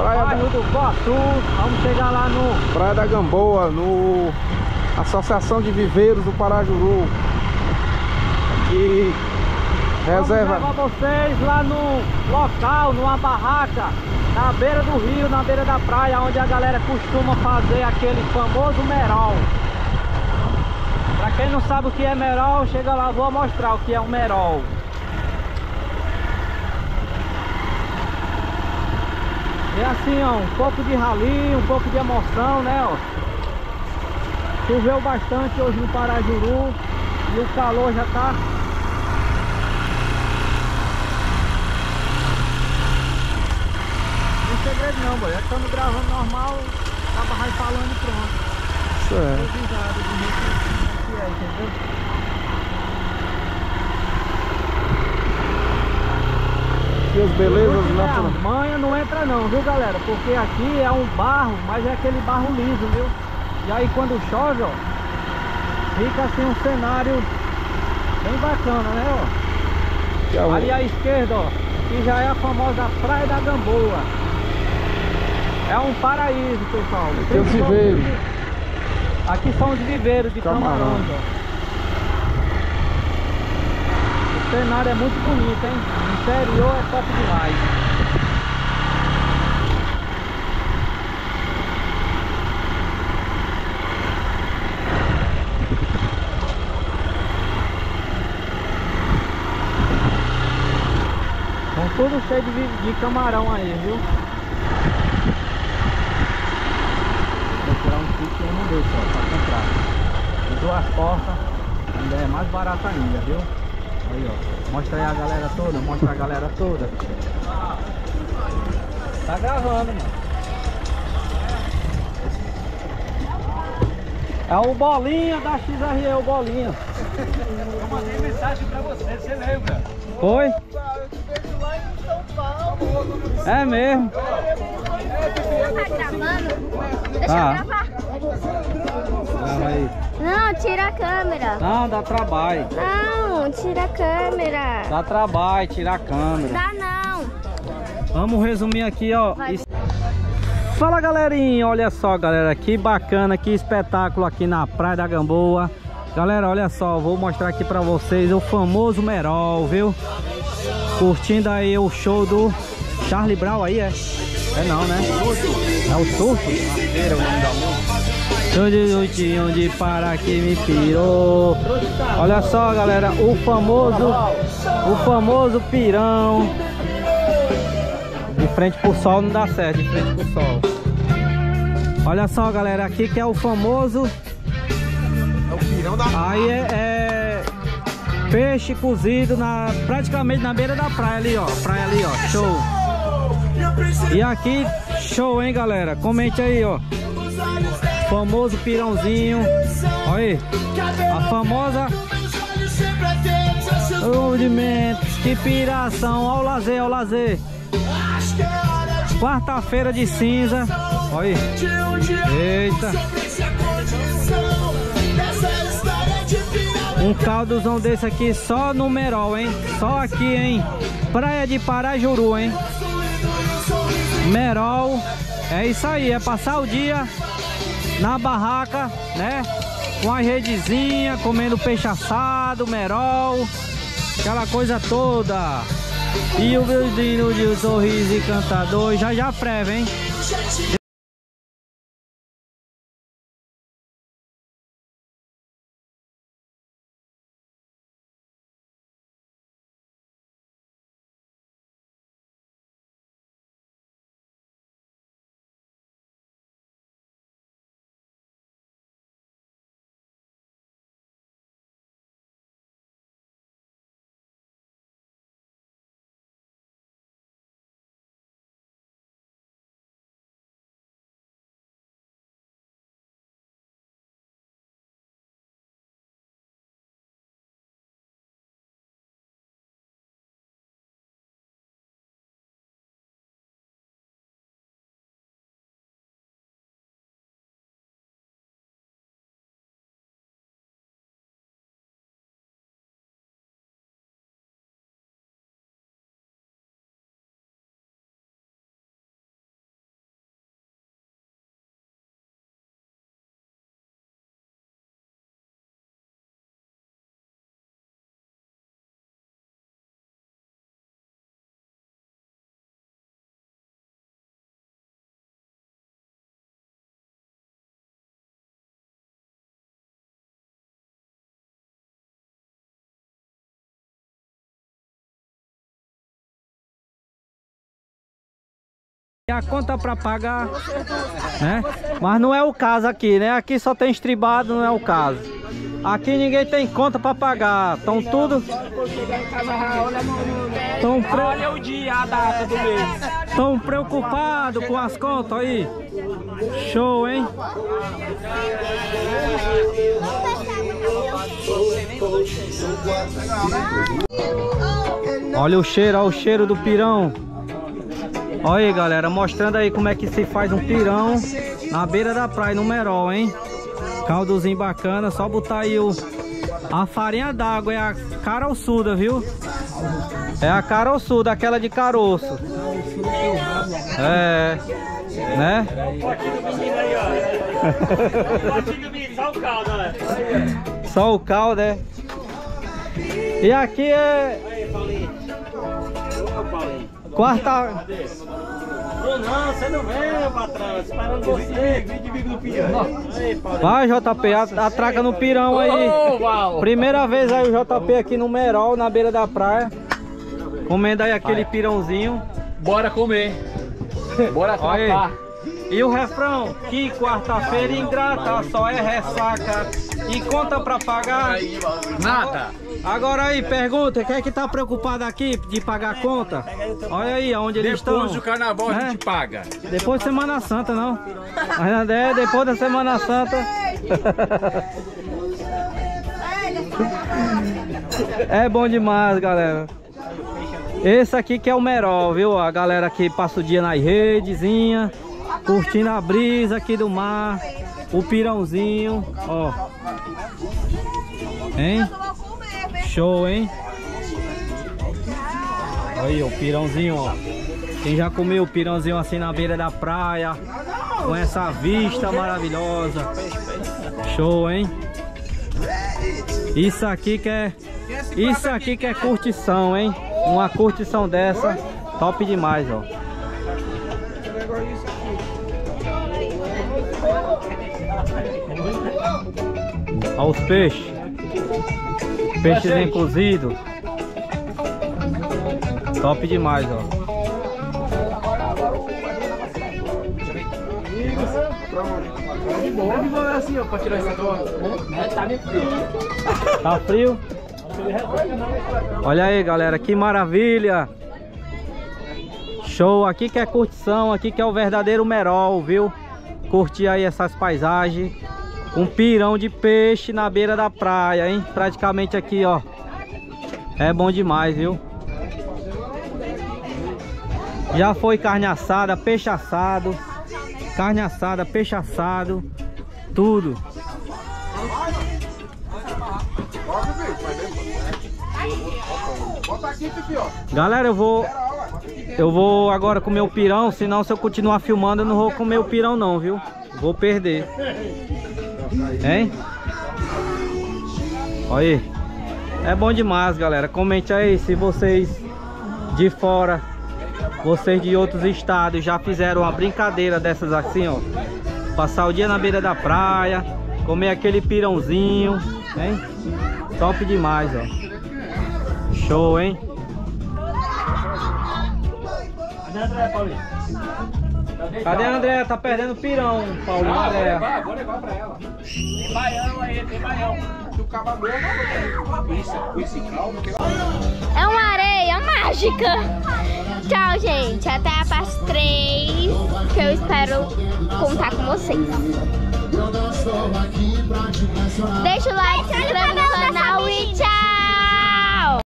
bairro do Coatu. Vamos chegar lá no Praia da Gamboa, no Associação de Viveiros do Parajuru. Aqui reserva. Vamos levar vocês lá no local, numa barraca, na beira do rio, na beira da praia, onde a galera costuma fazer aquele famoso merol. Pra quem não sabe o que é merol, chega lá, vou mostrar o que é um merol. É assim, ó, um pouco de rali, um pouco de emoção, né, ó. Choveu bastante hoje no Parajuru e o calor já tá... Não tem segredo não, boy. Já estamos gravando normal, acaba vai falando e pronto. Isso é. Avisado do jeito que é, entendeu? E as belezas naturais. Manha não entra não, viu galera? Porque aqui é um barro, mas é aquele barro liso, viu? E aí quando chove, ó, fica assim um cenário bem bacana, né, ó? Ali à esquerda, ó, que já é a famosa Praia da Gamboa. É um paraíso, pessoal. Aqui é o viveiro. Aqui são os viveiros de camarões, ó. O cenário é muito bonito, hein? O interior é top demais. Estão tudo cheio de camarão aí, viu? Vou tirar um kit e um desse, ó, pra comprar. E duas portas, ainda é mais barato ainda, viu? Aí, ó. Mostra aí a galera toda, mostra a galera toda. Tá gravando, mano. É o Bolinha da XRE, o Bolinha. Eu mandei mensagem pra você lembra? Foi? Eu te vejo lá em São Paulo. É mesmo. Tá gravando? Deixa Tá. eu gravar. Grava aí. Não, tira a câmera. Não, dá trabalho. Não, tira a câmera. Dá trabalho, tirar a câmera. Dá não. Vamos resumir aqui, ó. Vai. Fala galerinha, olha só galera, que bacana, que espetáculo aqui na Praia da Gamboa. Galera, olha só, vou mostrar aqui pra vocês o famoso merol, viu? Curtindo aí o show do Charlie Brown aí, é? É não, né? É o surto? Era o nome da música. Onde para que me pirou. Olha só galera, o famoso pirão. De frente pro sol não dá certo, de frente pro sol. Olha só galera, aqui que é o famoso. É o pirão da... Aí é peixe cozido praticamente na beira da praia ali, ó. Praia ali, ó, show. E aqui, show, hein galera. Comente aí, ó. Famoso pirãozinho. Olha aí. A famosa Rudimentos. Que piração. Ó o lazer, ó o lazer. Quarta-feira de cinza. Olha aí. Eita. Um caldozão desse aqui só no merol, hein? Só aqui, hein? Praia de Parajuru, hein? Merol. É isso aí, é passar o dia na barraca, né? Com a redezinha, comendo peixe assado, merol, aquela coisa toda. E o vizinho de um sorriso encantador, já preva, hein? E a conta pra pagar, né? Mas não é o caso aqui, né? Aqui só tem estribado, não é o caso. Aqui ninguém tem conta pra pagar. Estão tudo... Olha o dia, a data do mês. Estão preocupados com as contas aí. Show, hein? Olha o cheiro do pirão. Olha aí, galera, mostrando aí como é que se faz um pirão na beira da praia, no Merol, hein? Caldozinho bacana, só botar aí a farinha d'água, é a caroçuda, viu? É a caroçuda, aquela de caroço. É, né? Só o caldo, né? Só o caldo, é. E aqui é... Quarta... Não, você não vem, meu patrão. Esperando você. Vai, JP, atraca no pirão aí. Primeira vez aí o JP aqui no Merol, na beira da praia. Comendo aí aquele pirãozinho. Bora comer. Bora atracar. E o refrão? Que quarta-feira ingrata, só é ressaca. E conta pra pagar? Nada. Agora aí, pergunta, quem é que tá preocupado aqui de pagar a conta? Olha aí, onde eles estão. Depois do carnaval a gente paga. Depois da Semana Santa, não. Mas é depois da Semana Santa. É bom demais, galera. Esse aqui que é o Merol, viu? A galera que passa o dia nas redezinha, curtindo a brisa aqui do mar. O pirãozinho, ó. Hein? Show, hein? Aí, o pirãozinho, ó. Quem já comeu o pirãozinho assim na beira da praia, com essa vista maravilhosa. Show, hein? Isso aqui que é curtição, hein? Uma curtição dessa, top demais, ó. Olha os peixes. Peixezinho cozido. Top demais, ó. Assim, ó, pra tirar essa dor. Tá meio frio. Tá frio? Olha aí, galera, que maravilha. Show, aqui que é curtição, aqui que é o verdadeiro Merol, viu? Curtir aí essas paisagens. Um pirão de peixe na beira da praia, hein? Praticamente aqui, ó. É bom demais, viu? Já foi carne assada, peixe assado. Carne assada, peixe assado. Tudo. Galera, eu vou agora comer o pirão. Senão, se eu continuar filmando, eu não vou comer o pirão não, viu? Vou perder. Hein? Olha aí. É bom demais, galera. Comente aí se vocês de fora, vocês de outros estados já fizeram uma brincadeira dessas assim, ó. Passar o dia na beira da praia, comer aquele pirãozinho, hein? Top demais, ó. Show, hein? Cadê a Andréia? Tá perdendo o pirão, Paulinho. Andréia. Vou levar pra ela. Tem baião aí, tem baião. É uma areia mágica. Tchau, gente. Até a parte 3, que eu espero contar com vocês. Deixa o like, se inscreve no canal e tchau.